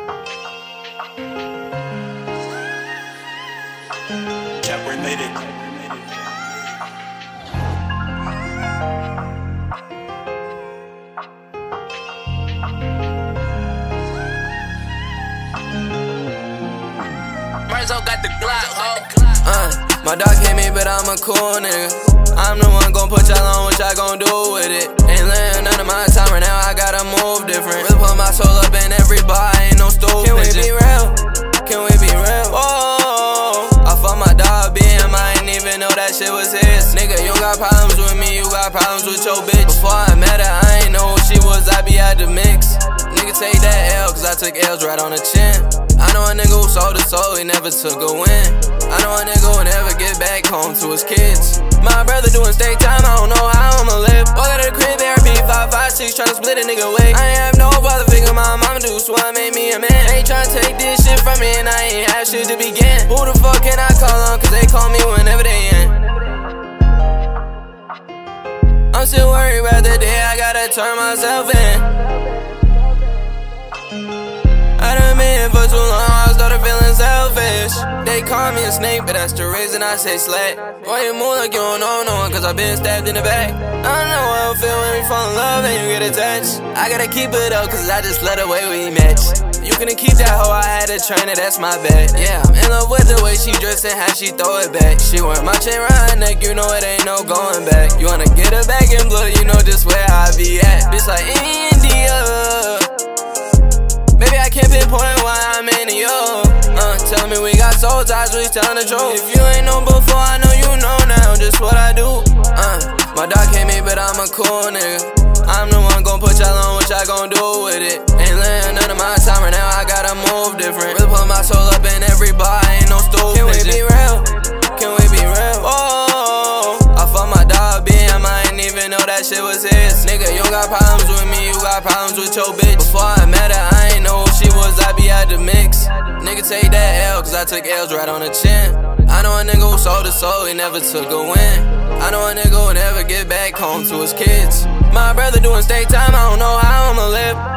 Got the Glock, my dog hit me, but I'm a cool nigga. I'm the one gon' put y'all on, what y'all gon' do with it. Ain't letting none of my time right now, I gotta move different. Really put my soul up in every bar, ain't no stupid. Can we be real? Can we be real? Whoa, I fucked my dog BM, I ain't even know that shit was his. Nigga, you got problems with me, you got problems with your bitch. Before I met her, I ain't know who she was, I be at the mix. Nigga, take that L, cause I took L's right on the chin. I know a nigga who sold his soul, he never took a win. I know a nigga who never get back home to his kids. My brother doing state time, I don't know how I'ma live. Walk out of the crib, ARP 556, tryna split a nigga away. I ain't have no brother figure, my mama do, so I made me a man. Ain't tryna take this shit from me, and I ain't have shit to begin. Who the fuck can I call on, cause they call me whenever they in. I'm still worried about the day I gotta turn myself in. I done been for too long, I started feeling selfish. They call me a snake, but that's the reason I say slut. Why you move like you don't know no one, cause I been stabbed in the back. I don't know how it feel when we fall in love and you get attached. I gotta keep it up, cause I just let away we match. You couldn't keep that hoe, I had to train her, that's my bad. Yeah, I'm in love with the way she dressed and how she throw it back. She wear my chain around her neck, you know it ain't no going back. You wanna get her back in blood, you know just where I be at. Bitch like India. Maybe I can't pinpoint why I'm in New York. Tell me we got soul ties, we telling the truth. If you ain't known before, I know you know now just what I do. My dog hit me, but I'm a cool nigga. I'm the one gon' put y'all on, what y'all gon' do with it. Ain't letting none of my time right now, I gotta move different. Really put my soul up in every bar, ain't no stupid. Can we be real? Can we be real? Whoa, I fucked my dog BM, I ain't even know that shit was his. Nigga, you got problems with me, you got problems with your bitch. Before I met her, I ain't know who she was, I be at the mix. Nigga, take that L, cause I took L's right on the chin. I know a nigga who sold his soul, he never took a win. I know a nigga who never get back home to his kids. My brother doing state time, I don't know how I'ma live.